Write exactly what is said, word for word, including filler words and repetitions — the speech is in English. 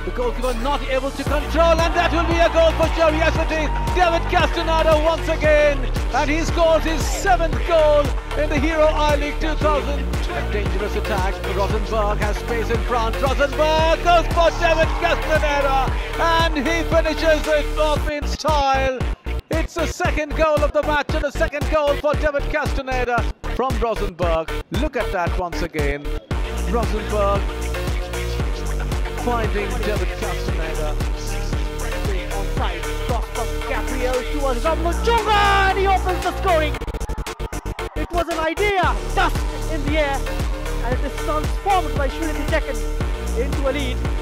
The goalkeeper not able to control, and that will be a goal for curiosity. David Castaneda once again, and he scores his seventh goal in the Hero I-League two thousand. A dangerous attack. Rosenberg has space in front. Rosenberg goes for David Castaneda, and he finishes it off in style. It's the second goal of the match and a second goal for David Castaneda from Rosenberg. Look at that once again. Rosenberg finding David Castaneda. Onside, cross from Gabriel towards Rosenberg, and he opens the scoring. It was an idea, dust in the air, and it is transformed by shooting the second into a lead.